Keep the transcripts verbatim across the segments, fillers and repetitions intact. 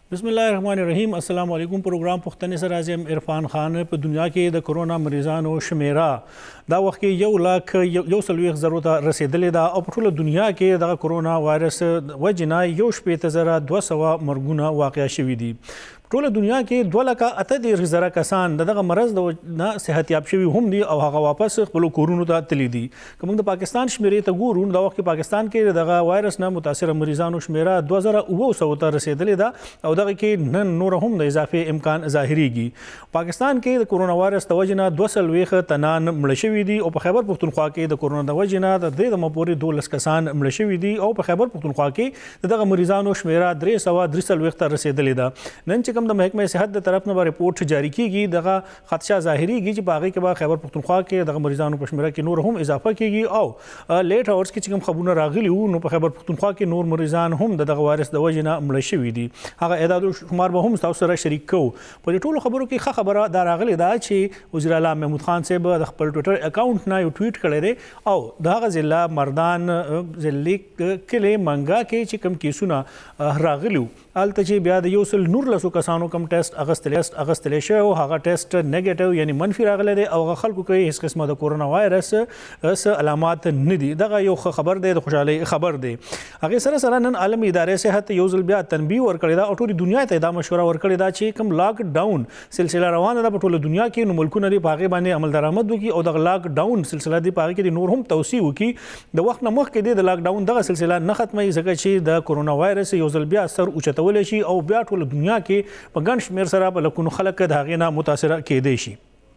बिस्मिल्लाहिर्रहमानिर्रहीम अस्सलाम वालेकुम। प्रोग्राम पुख्तने सर आज़म इरफान खान पे दुनिया के द कोरोना मरीजानो शमेरा दा वक्त के यौ लाख यौ सलवीख ज़रूरत रसेदले दा और टोल दुनिया के द कोरोना वायरस वजना यौ शपेत ज़रा दो सवा मरगुना वाक़या शवी दी। टोल दुनिया के दो लका अत देर ज़रा कसान दगा मरज न सेहतियाब शवी हम दी और हाँ वापस खलो कोरोना दा तली दी कमंग पाकिस्तान शमेरे तगूरून दा वक्त पाकिस्तान के दगा वायरस न मुतासर मरीजानो शमेरा दो ज़रा वो सौता रसेदले दा और दगा के नन नूर हम द इजाफे इम्कान ज़ाहिरीगी। पाकिस्तान के कोरोना वायरस तवजना दो सलवेख तनान मलशवी दी और खैबर पुख्तनख्वा के द कोरोना तवजना दे दमपोरी दो लस कसान मलशवी दी और खैबर पुख्तनख्वा के दगा मरीजानो शमेरा द्रे सवा द्रे सलवेख रसेदले दा नन कम द महकमे सेहत द तरफ न रिपोर्ट जारी की दगा खदशा ज़ाहिरी की बागी के बाद खैबर पुख्तनख्वा के दगा मरीजानो पशमेरा की नूर हम इजाफा की और लेट आवर्स की चिकम खबूना रागिली नो खैबर पुख्तनख्वा के नूर मरीजान हम दगा वायरस दवजना मलशवी दी हाँ एदाद शुमार बहुम सर शरीक को पर टोल खबरों की खा खबर दा रागल दा वज़ीर आला महमूद खान से पर ट्विटर अकाउंट ना ट्वीट करे दे और दागा ज़िला मर्दान ज़िले किले मंगा के चिकम की सुना रागलू आलत ची ब्याद योसल नूर लसो कसानों कम टेस्ट अगस्त टेस्ट अगस्त लेशे हागा टेस्ट नेगेटिव यानी मनफी रागले दे और खल्कु के इस किस्म द कोरोना वायरस स अलामात निदी दगा यो खबर दे खुशाले खबर दे आगे सर सर नन आलमी इदारे सेहत योजल ब्याद तनबी और करेदा और टोरी दुनिया तदा मशवरा और करेदा ची कम लॉकडाउन सिलसिला रवान दा टोल दुनिया के मुल्क नरी पागे बाने अमल दरामद की और द लॉकडाउन सिलसिला दी पागे के नूर हम तौसी की द वक्त नमख के दे द लॉकडाउन दा सिलसिला न खत्म जगह ची द कोरोना वायरस योजल ब्याद सर उचत शी और ब्या टोल दुनिया के गन शमेर सरा लकुन खलक धागेना मुतासर के देशी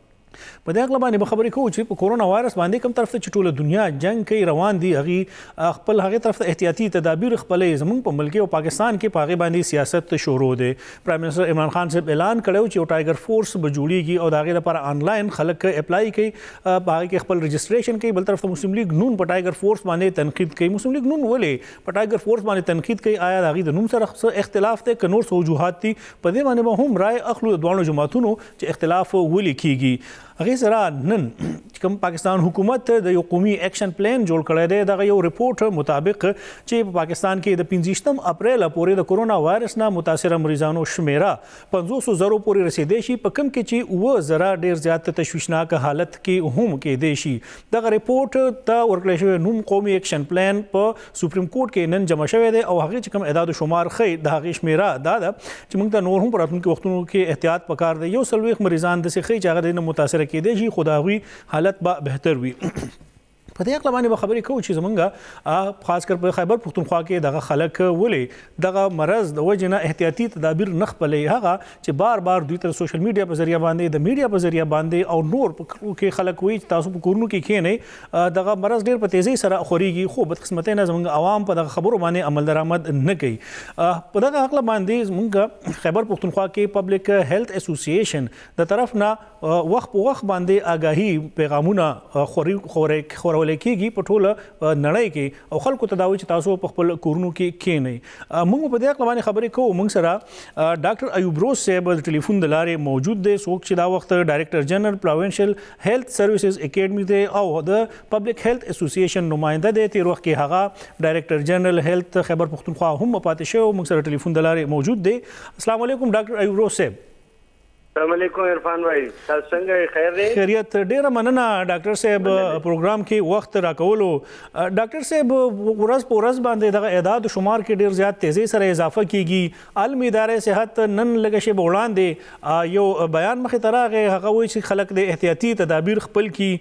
पदे अगला बखबरी को कोरोना वायरस बांधे कम तरफ टोल दुनिया जंग कई रवान दी अगी खपल हगे तरफ एहतियाती तदाबीर खपल जमूंग पर मुल्क और पाकिस्तान के पागे बांधी सियासत शोरो दे। प्राइम मिनिस्टर इमरान खान से ऐलान करे कि टाइगर फोर्स बजूड़ी की और दागे पर ऑनलाइन खलक अप्लाई की पागे के खपल रजिस्ट्रेशन की बल तरफ मुस्लिम लीग नून पर टाइगर फोर्स बांधे तनकीद कई मुस्लिम लीग नून बोले पर टाइगर फोर्स बांधे तनकीद कई आया दागी नून सर इख्तलाफ थे कनूर से वजूहत थी पदे माने हम राय अखलू दोनों जमातों इख्तलाफ वली की अगे जरा नन कम पाकिस्तान हुकूमत द कौमी एक्शन प्लान जोड़ करे दे दगा यो रिपोर्ट मुताबिक चे पाकिस्तान के द पिंजिश्तम अप्रैल पूरे द कोरोना वायरस ना मुतासर मरीजानो शमेरा पंजो सौ जरो पूरी रसीदेशी पकम के ची वो जरा डेर ज्यादा तशवीशनाक हालत के हम के देशी दगा रिपोर्ट ता वर्कलेश नूम कौमी एक्शन प्लान पर सुप्रीम कोर्ट के नन जमा शवे दे और हगे चिकम एदाद शुमार खई दागे शमेरा दादा चिमंगता नूर हम पर उनके वक्तों के एहतियात पकार दे यो सलवेख मरीजान दे से खई चागा दे मुतासर के देशी खुदा हुई हालत बा बेहतर हुई पते अकलमानी बखबरी को चीज़ मंगा खासकर पर खैबर पुख्तनख्वा के दगा खलक वले दगा मरज वजना एहतियाती तदाबीर नख पले हागा चे बार बार दुई तरह सोशल मीडिया पर जरिया बांधे द मीडिया पर जरिया बांधे और नूर के खलक हुई तासु कोरोना की खेने दगा मरज डेर पर तेजी सरा खोरीगी खूब बदकिस्मतें न जमंगा आवाम पर दगा खबरों माने अमल दरामद न गई पदगा अकला बांधे मंगा खैबर पुख्तनख्वा के पब्लिक हेल्थ एसोसिएशन द तरफ ना वक्त वक्त बांधे आगाही पैगामुना खोरी खोरे खोर की पटोल नड़े के और खल को तदावी तासो पखपल कोरोना की के नहीं मंग पदे अकलमानी खबरें को मंग सरा डॉक्टर अयूब रोज साहब टेलीफोन दलारे मौजूद दे सोक चिदा वक्त director general provincial health services academy दे और द पब्लिक हेल्थ एसोसिएशन नुमाइंदा दे तेर वक्त के हागा director general health Khyber Pakhtunkhwa हम पाते मंग सरा टेलीफोन दलारे मौजूद दे। अस्सलाम वालेकुम डॉक्टर अयूब रोज साहब। अस्सलामुअलैकुम इरफान भाई संग खैर रे खैरियत डेरा मनना डॉक्टर साहब प्रोग्राम के वक्त राकोलो डॉक्टर साहब रस पोरस बांधे दगा एदाद शुमार के डेर ज्यादा तेजी सर इजाफा कीगी आलमी इदारे सेहत नन लगशे बोड़ान दे यो बयान मख तरह गए हक़ खलक दे एहतियाती तदाबीर खपल की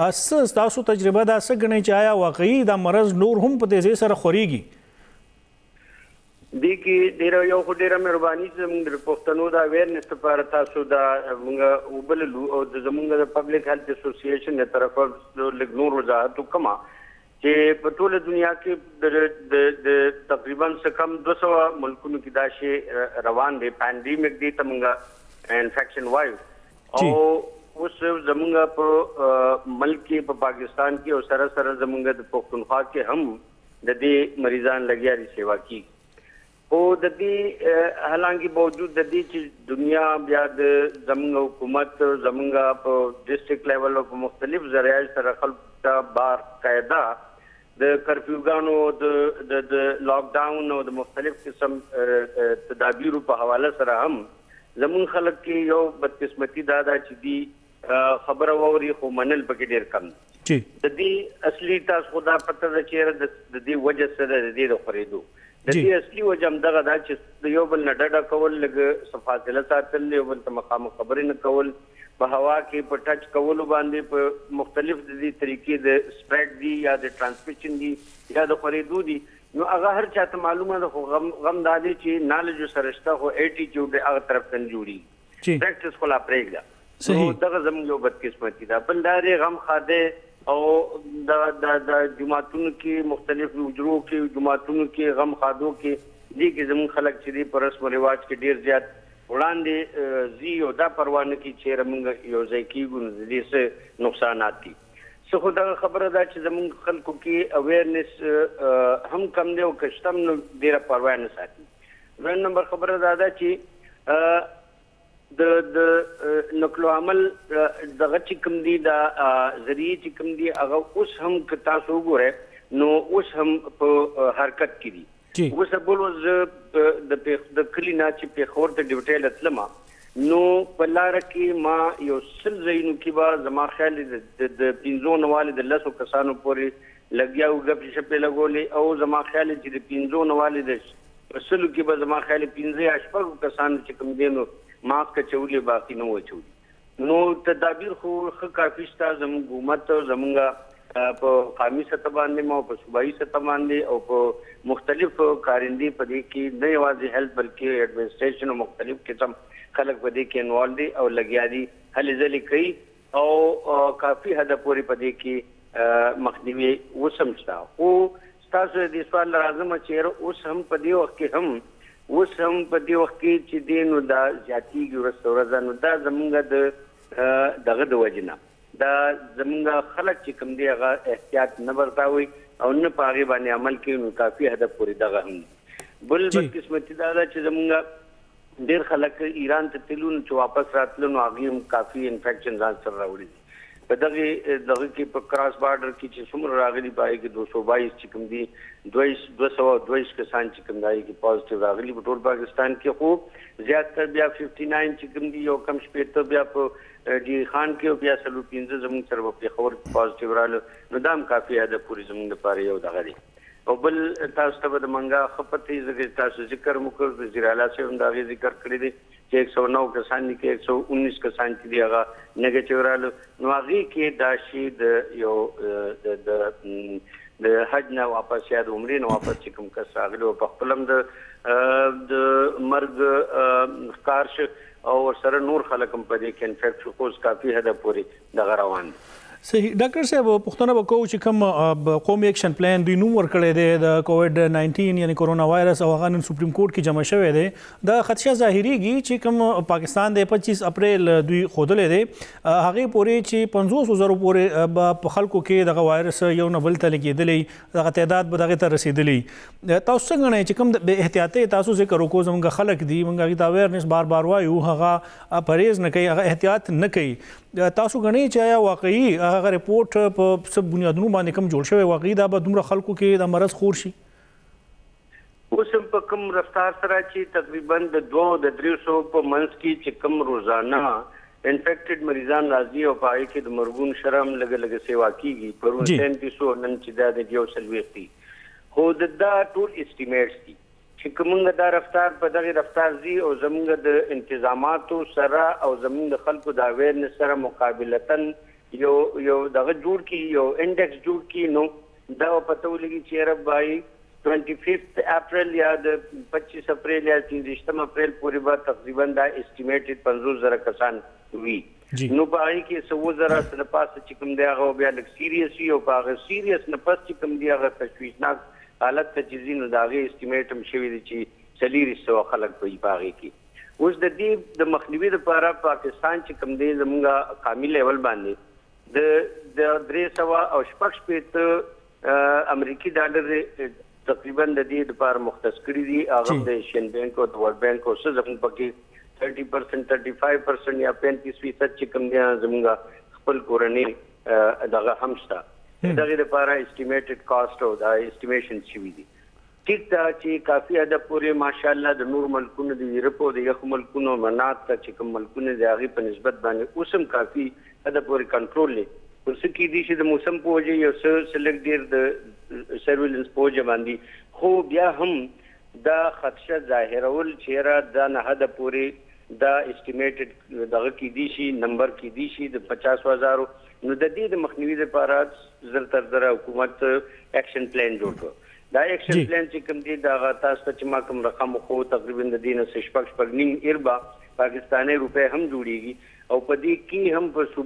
तासु तजर्बा दा सगने चाया वाकई दा मरज नूर हम तेजी सर खोरीगी दी की डेरा यो को डेरा मेहरबानी से मंग पुख्तनो दा अवेयरनेस पर तासु दा मंग उबल लू और जमुंग द पब्लिक हेल्थ एसोसिएशन ने तरफ लिग्नूर वजाहत कमा के पटोल दुनिया के द तकरीबन से कम दो सौ मुल्कों की दाशे रवान दे पैंडेमिक दी तमंगा इन्फेक्शन वाइव और उस जमुंग पर मुल्क के पाकिस्तान की और सरा सरा जमुंग द पुख्तनख्वा के हम ददी मरीजान लगिया सेवा की ओ ददी हालांकि बावजूद ददी दुनिया ब्याद जमुंगा हुकूमत जमुंगा डिस्ट्रिक्ट लेवल और मुख्तलिफ जरिया सर खल्क बार कायदा د کرفیوګانو د د لاک ډاون او د مختلف قسم تدابیرو په حواله سره هم زمون خلک کې یو بدقسمتي دا ده چې دی خبره ووري خو منل پکې ډیر کم دي د دې اصلي تاسو خدا پته ده چې د دې وجه سره د دې د خریدو د دې اصلي وجه هم دغه ده چې یو بل نه ډډه کول لږ فاصله ساتل یو بل ته مخامخ خبرې نه کول په هوا کې په ټچ کولو باندې په مختلف د دې طریقې د سپریډ دي یا د ترانسمیشن دي یا د خریدو دي نو هغه هر چاته معلومه ده خو غم غم دا دی چې نالج سره شته خو ایټیټیوډ هغه طرف ته جوړي پریکټس خلا پرېږده نو دغه زموږ یو بدقسمتي ده بل دا غم خاده او د د جماعتونو کې مختلف حجرو کې جماعتونو کې غم خادو کې دي کې زموږ خلک چې دی په رسم او رواج کې ډیر زیات وړاندې زی او دا پروانه کې چې موږ یو ځای کېږو نو د دې څه نقصانات دي څه خو دغه خبره ده چې زموږ خلکو کې اویرنس هم کم دی او کشتم نو ډیره پروا نه ساتي دویم نمبر خبره دا ده چې د د نقل او عمل دغه چې کوم دي دا ذریعہ چې کوم دي هغه اوس هم که تاسو وګورئ نو اوس هم په حرکت کې دي اوس بولو د د کلینا چې په خور ته ډیوټیل اتلما نو په لار کې ما یو سل زینو کې با زما خیال د پینځو نواله د لسو کسانو پورې لګیاو غپ شپې لګولې او زما خیال چې د پینځو نواله د سلو کې به زما خیال پینځه اشپږ کسان چې کوم دي نو ماسک چولې باقی نه وچولې نو تدابیر خو کافي شته زموږ حکومت زموږه په قومي سطح باندې مو په صوبایي سطح باندې او په مختلف کارندې په دې کې نه یوازې هیلث بلکې ایڈمنسټریشن او مختلف قسم خلک په دې کې انوالو دي او لګیا دي هلې ځلې کوي او کافي حد پورې په دې کې مخنیوي وسمچتا او تاسو دې سوال راځم چې اوس هم په دې وخت کې هم اوس هم په دې وخت کې چې دی نو دا زیاتېږي ورځ ورځ نو دا زمونږ د دغه د وجنه دا زمونږ خلک چې کوم دی هغه احتیاط نه ورتاوي او نه په هغې باندې عمل کوي نو کافي هدف پورې دغه هم بل بدقسمتي دا ده چې زمونږ ډېر خلک ایران ته تللو نو چې واپس راتلو نو هغوی هم کافي انفیکشن ځان سره راوړي دي په دغه دغه کې په کراس بارډر کې چې څومره راغلي پای کې دو سو بایس چې کوم دي دویس دو سو دویس کسان چې کوم دای کې پازیټیو راغلي په ټول پاکستان کې خو زیاتره بیا ففټی ناین چې کوم دي یو کم شپېته بیا په ډي خان کې بیا سلو پنځه زموږ سره په خبر پازیټیو رااله نو دا هم کافي ده پوری زموږ لپاره یو دغه دی او بل تاسو ته د منګه خپتې زګر تاسو ذکر مکر وزیر اعلی صاحب هم دا ذکر کړی دی چې ایک سو نو کسان کې ایک سو انیس کسان چې دی هغه نیگیټیو رااله نو هغه کې دا شی د یو د د حج نه واپس یا د عمرې نه واپس چې کوم کس راغلی په خپلم د د مرګ ښکار شو او سره نور خلک هم په دې کې انفیکټ شو اوس کافي حد پورې دغه روان دي صحیح ډاکټر صاحب پوښتنه وکړو چې کوم قومي ایکشن پلان دوی نوم ورکړی دی د کووډ ناینټین یعنی کورونا وایرس او هغه نن سپریم کورټ کې جمع شوی دی دا خدشه ظاهریږي چې کوم پاکستان د پچیس اپریل دوی ښودلی دی هغې پورې چې پنځوس زرو پورې به په خلکو کې دغه وایرس یو نه بل ته لګېدلی دغه تعداد به دغې ته رسېدلی تاسو څنګه نه چې کوم بې احتیاطۍ تاسو ذکر وکړو زموږ خلک دي موږ هغې ته اویرنس بار بار وایو هغه پرهیز نه کوي هغه احتیاط نه کوي تاسو غنئ چې آیا واقعي هغه ریپورت په څه بنیادونو باندې کوم جوړ شوی واقعي دا به دومره خلکو کې د مرض خور شي اوس هم په کوم رفتار سره چې تقریبا د دوه د درې سو په منځ کې چې کوم روزانه انفیکټډ مریضان راځي او په هغې کې د مرګون شرم لږه لږه سیوا کېږي پرون سینتیس سو نن چې دا د یو څلوېښت دي خو د دا ټول اسټیمیټس دي چې کومنګ دا رفتار په دغه رفتار زی او زمونږ د انتظاماتو سره او زمونږ د خلکو د اویرنس سره مقابلتن یو یو دغه جوړ کی یو انډیکس جوړ کی نو دا پته ولګي چې رب بای پنځه اپریل یا د پچیس اپریل یا پنځه اپریل پورې به تقریبا دا اسټیمیټډ پنځوس زره کسان وي نو په هغې کې څو زره سره پاسه چې کوم دی هغه بیا لږ سیریس وي او په هغه سیریس نه پس چې کوم دی هغه تشویشناک حالت ته چې ځي نو د هغې اسټیمیټ هم شوي دي چې څلېرویشت سوه خلک به وي په هغې کې اوس د دې د مخنیوي دپاره پاکستان چې کوم دی زمونږ قامي لیول باندې د د درې سوه او شپږ شپېته امریکي ډالر تقریبا د دې دپاره مختص کړي دي هغه د ایشین بینک او د ورلډ بینک او څه زموږ پکې تھرټي پرسنټ تھرټي فایو پرسنټ یا پینتیس فیصد چې کوم دی زمونږ خپل کورنۍ دغه هم شته دغه لپاره اسټیمیټډ کاست او دا اسټیمیشن شوی دی. ټیک دا چې کافي حد پورې ماشاءالله د نور ملکونو د یورپ او د یخ ملکونو منات ته چې کوم ملکونه د هغې په نسبت باندې اوس هم کافي حد پورې کنټرول دی. خو څه کیدای شي د موسم په وجې یو څه سلک ډېر د سرویلنس په وجه باندې، خو بیا هم دا خدشه ظاهرول چېرې دا نه حده پورې دا اسټیمیټډ دغه کیدای شي نمبر کیدای شي د پچاسو هزارو. نو د دې د مخنیوي لپاره زر تر زره حکومت ایکشن پلان جوړ کړ. دا ایکشن پلان چې کوم دی دا تاسو ته چې ما کوم رقم خو تقریبا د دې نه شپږ شپږ نیم اربا پاکستاني روپے هم جوړیږي او په دې کې هم په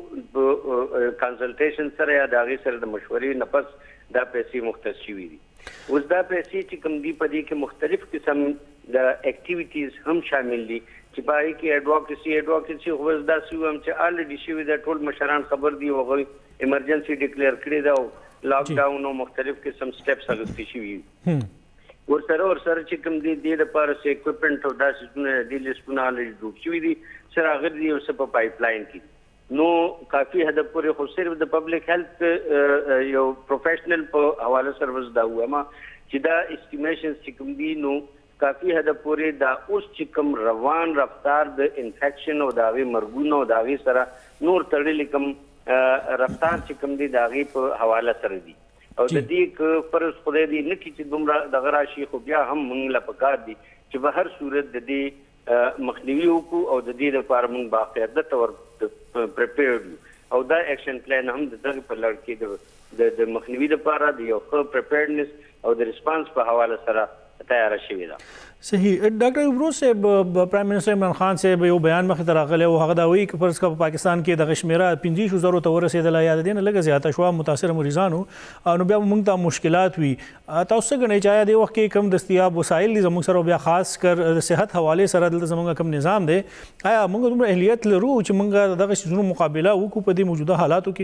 صوبو کنسلټیشن سره یا د هغې سره د مشورې نه پس دا پیسې مختص شوي دي. اوس دا پیسې چې کوم دي په دې کې مختلف قسم د اکټیویټیز هم شامل دي چې په هغې کې اډوکیسي اډوکیسي خو بس داسې ووایم چې الریډي شوي ده، ټول مشران خبر دي او هغوی ایمرجنسي ډکلیئر کړې ده او لاک ډاون او مختلف قسم سټیپس اخیستي شوي دي. ورسره ورسره چې کوم دي دې لپاره څه اکوپمنټ او داسې څیزونه دې لیسټونه الریډي جوړ شوي دي چې راغلي دي او څه په پایپ لاین کې. نو کافي حد پورې خو صرف د پبلک هیلث یو پروفیشنل په حواله سره بس دا وایم چې دا اسټیمیشنز چې کوم دي نو کافي حد پورې دا اوس چې کوم روان رفتار د انفیکشن او د هغې مرګونو او د هغې سره نور تړلي کوم رفتار چې کوم دی د هغې په حواله سره دي او د دې که فرض خدای دې نه کړي چې دومره دغه راشي، خو بیا هم موږ له پکار دي چې په هر صورت د دې مخنیوي وکړو او د دې لپاره موږ باقاعده طور پریپیرډ یو او دا ایکشن پلان هم د دغه په لړ کې د مخنیوي لپاره د یو ښه پریپیرډنس او د ریسپانس په حواله سره تیاره شوې ده. صحیح. ډاکټر ابروز صاحب، پرایم منسټر عمران خان صاحب یو بیان مخې ته راغلی او هغه دا وایي چې فرض کړه په پاکستان کې دغه شمېره پنځه زرو ته ورسېدله یا د دې نه لږه زیاته شوه متاثره مریضانو، نو بیا موږ ته مشکلات وي. تاسو څه ګڼئ چې آیا دې وخت کې کوم دستیاب وسایل دي زموږ سره، بیا خاص کر د صحت حوالې سره دلته زموږ کوم نظام دی، آیا موږ دومره اهلیت لرو چې موږ دغه څیزونو مقابله وکړو په دې موجوده حالاتو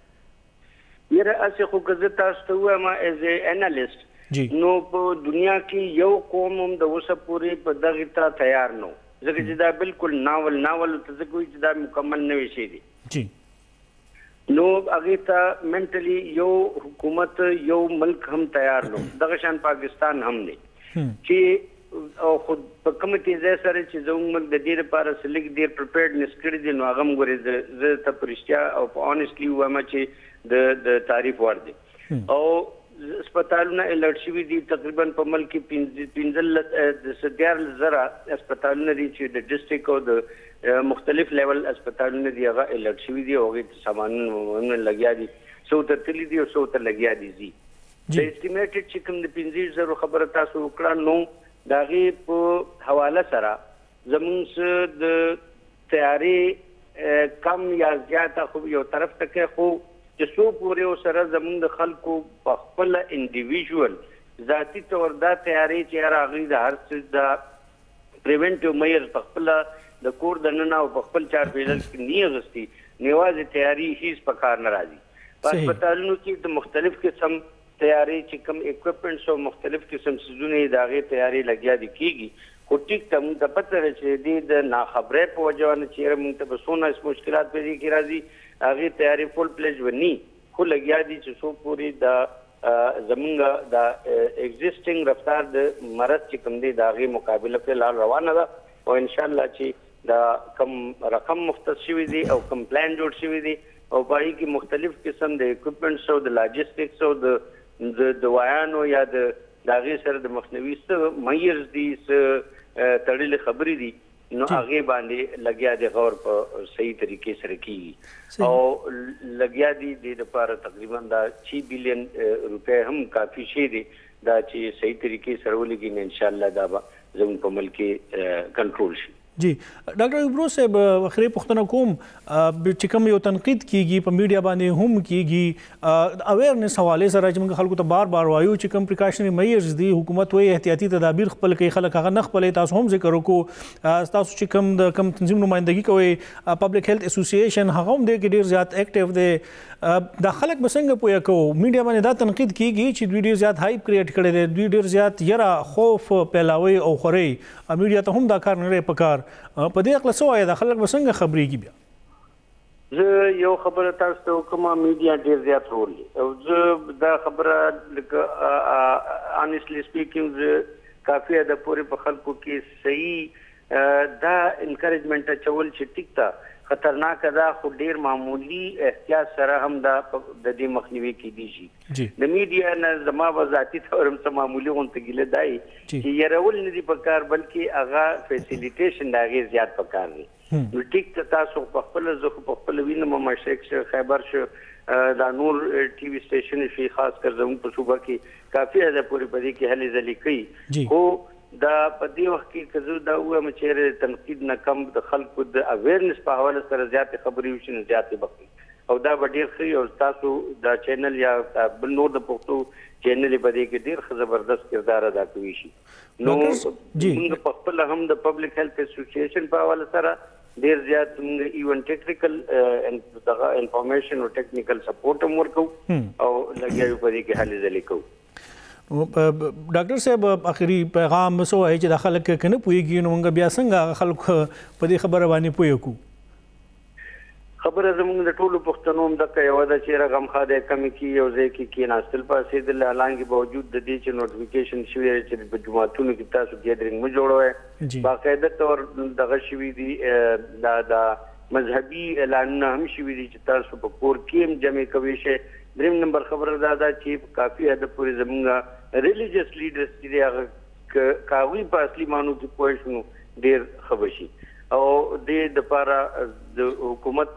کې؟ یاره هسې خو که زه تاسو ته ووایم ایز ا انالیسټ نو په دنیا کې یو قوم هم د اوسه پورې په دغې ته تیار نه و، ځکه چې دا بالکل ناول ناول ته ځکه وایي چې دا مکمل نوی شی دی. نو هغې ته منټلي یو حکومت یو ملک هم تیار نه و، دغه شان پاکستان هم دی چې او خو په کومه تیزۍ سره چې زموږ ملک د دې لپاره څه لږ ډېر پریپیرډنس کړی دی، نو هغه هم ګورې زه ته په رښتیا او په آنیسټلي ووایم چې د د تعریف وړ دی. او اسپتالونه الرټ شوي دي، تقریبا په ملک کې پنځلس دیارلس زره اسپتالونه دي چې د ډسټرکټ او د مختلف لیول اسپتالونه دي هغه الرټ شوي دي او هغې ته سامانونه لګیا دي، څو ته تللي دي او څو ته لګیا دي ځي. د اسټیمیټډ چې کوم د پنځه زرو خبره تاسو وکړه نو د هغې په حواله سره زموږ د تیارې کم یا زیاته خو یو طرف ته کوي، خو چې څو پورې ورسره زموږ د خلکو په خپله انډیویژول ذاتي طور دا تیارې چې هر هغوی د هر څه د پریونټیو میئرز په خپله د کور دننه او په خپل چاپېریال کې نه اخیستي، نو یوازې تیاري هیڅ په کار نه راځي. په هسپتالونو کې د مختلف قسم تیارې چې کوم اکوپمنټس او مختلف قسم څیزونه یې د هغې تیارې لګیا دي کېږي، خو ټیک ته موږ ته پته ده چې دې د ناخبرۍ په وجه باندې چېرې موږ ته به څونه مشکلات په دې کې راځي، هغې تیارې فل پلیج ونی خو لګیا دي چې څو پورې د زموږ د ایگزسټنګ رفتار د مرض چې کوم دی د هغې مقابله فلحال روانه ده او انشاءالله چې د کم رقم مختص شوي دي او کم پلان جوړ شوي دي او په هغې کې مختلف قسم د اکوپمنټس او د لاجسټکس او د دوايانو یا د هغې سره د مخنیوي څه میرز دي څه تړلې خبرې دي، نو هغې باندې لګیا دي غور په صحیح طریقې سره کېږي او لګیا دي دې لپاره تقریبا دا چھ بلین روپۍ هم کافي شی دی دا چې صحیح طریقې سره ولګي نو انشاءالله دا به زموږ په ملک کې کنټرول شي. جی ډاکټر ابروز صاحب، اخري پوښتنه کوم چې کوم یو تنقید کیږي په میډیا باندې هم کیږي اویرنس حوالې سره چې موږ خلکو ته بار بار وایو چې کوم پریکاشنری میئرز دي، حکومت وایي احتیاطي تدابیر خپل کوي، خلک هغه نه خپلوي. تاسو هم ذکر وکړو تاسو چې کوم د کوم تنظیم نمایندګي کوئ پبلک هیلث اسوسییشن، هغه هم دی کې ډېر زیات ایکټیو دی. دا خلک به څنګه پوهه کوو؟ میډیا باندې دا تنقید کیږي چې دوی ډېر زیات هایپ کریټ کړی دی، دوی ډېر زیات یره خوف پیلاوي او خوري، میډیا ته هم دا کار نه دی پکار. په دې اقله څه وایي دا خلک به څنګه خبرېږي؟ بیا زه یو خبره تاسو ته کوم میډیا ډیر زیات رول او زه دا خبره لکه انیسلی سپیکینګ زه کافي د پورې په خلکو کې صحیح دا انکریجمنٹ چول چې ټیک تا خطرناک ده خو ډیر معمولی احتیاط سره هم دا د دې مخنیوي کیدی شي د میډیا نه زما وذاتی تور هم معمولی غونډه ګله دای چې يرول نه دی پکار بلکې هغه فیسیلیټیشن دا غیر زیات پکار دی نو ټیک ته تاسو په خپل زخ په خپل وینم مشرق شو خیبر شو دا نور ټي وي سټیشن شي خاص کر زموږ په صوبه کې کافي ده پوری پدې کې هلي ځلې کوي خو دا په دې وخت کې کزو دا و چې تنقید نه کم د خلکو د اویرنس په حواله سره زیات خبري وشي نه زیات بخي او دا ډیر خي او تاسو دا چینل یا بل نور د پښتو چینل په دې کې ډیر زبردست کردار ادا کوي شي نو موږ په خپل هم د پبلک هیلث اسوسییشن په حواله سره ډیر زیات موږ ایون ټیکنیکل دغه انفارمیشن او ټیکنیکل سپورټ هم ورکو او لګیاو په دې کې هلي ځلې کوو ډاکټر صاحب اخري پیغام سو هي چې د خلک کنه پويږي نو موږ بیا څنګه خلک په دې خبره باندې پويکو خبره زموږ د ټولو پښتنو هم د یو د چې رقم خاده کمی کی یو ځای کې کې ناستل پاسې د اعلان کې باوجود د دې چې نوټیفیکیشن شوی چې په جمعهتونو کې تاسو ګیدرینګ مو جوړوي باقاعده تور دغه شوی دی دا دا مذهبي اعلانونه هم شوی دي چې تاسو په کور کې هم جمع کوي شي دریم نمبر خبره دا ده چې کافي حد پورې زموږ ریلیجیس لیډرز چې هغه کاوی په اصلي مانو کې پوه شنو ډیر خبرشي او د د لپاره د حکومت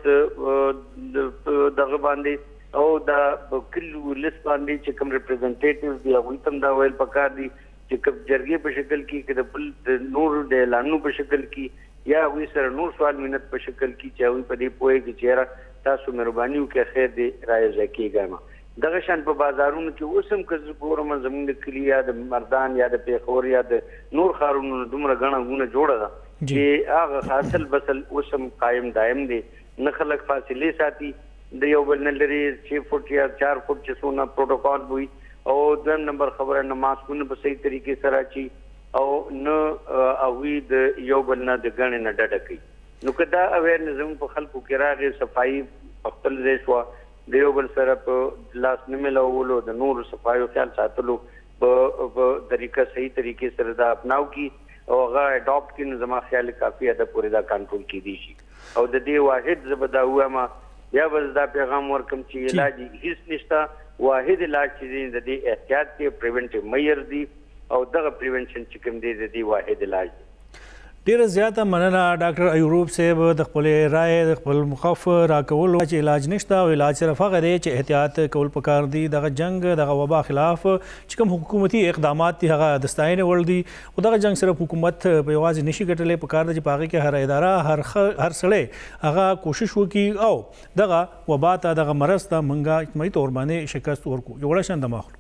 دغه باندې او د کلو لیست باندې چې کوم ریپرزنټیټیو دی هغه تم دا ویل پکار دي چې کوم جرګې په شکل کې کې د بل نور د اعلانونو په شکل کې یا وی سره نور سوال مینت په شکل کې چې وی په دې پوهه کې چیرې تاسو مهرباني وکړئ خیر دې رایه ځکیږم دغه شان په بازارونو کې اوسم کز ګورم زموږ کلی یا د مردان یا د پیښور یا د نور خارونو دومره غاڼه غونه جوړه ده چې هغه حاصل بسل اوسم قائم دائم دي نه خلک فاصله ساتي د یو بل نه لري چې فوټ یا چار فوټ چې سونه پروتوکول وي او د نمبر خبره نه ماسکونه په صحیح طریقې سره چی او نه اوی د یو بل نه د غاڼه نه ډډه کوي نو کدا اویرنس په خلکو کې راغی صفائی خپل ځای شو د یو بل سره په لاس نه ملولو د نور صفایو خیال ساتلو په طریقه صحیح طریقې سره دا اپناو کی او هغه اډاپټ کین زما خیال کافي ده پورې دا کنټرول کی دي شي او د دې واحد زبدا هوا ما یا بس دا پیغام ورکم چې علاج هیڅ نشته واحد علاج چې د دې احتیاط کې پریونټیو میئر دي او دغه پریونشن چې کوم دی د دې واحد علاج دی ډیره زیاته مننه ډاکټر ایوب صاحب د خپل رائے د خپل مخف راکول چې علاج نشته او علاج صرف هغه دی چې احتیاط کول پکار دي دغه جنگ دغه وبا خلاف چې کوم حکومتي اقدامات دي هغه د ستاینې وړ دي او دغه جنگ صرف حکومت په یوازې نشي ګټلې پکار دي چې پاغه کې هر اداره هر هر سړی هغه کوشش وکړي او دغه وبا ته دغه مرض ته منګه اجتماعي تور باندې شکست ورکو یو وړ شان د ماخلو